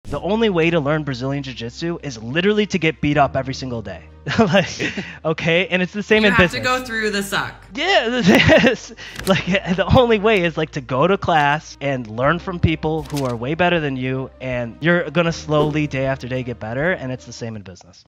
The only way to learn Brazilian Jiu-Jitsu is literally to get beat up every single day. Like, okay, and it's the same in business. You have to go through the suck. Yeah, like the only way is like to go to class and learn from people who are way better than you, and you're gonna slowly day after day get better, and it's the same in business.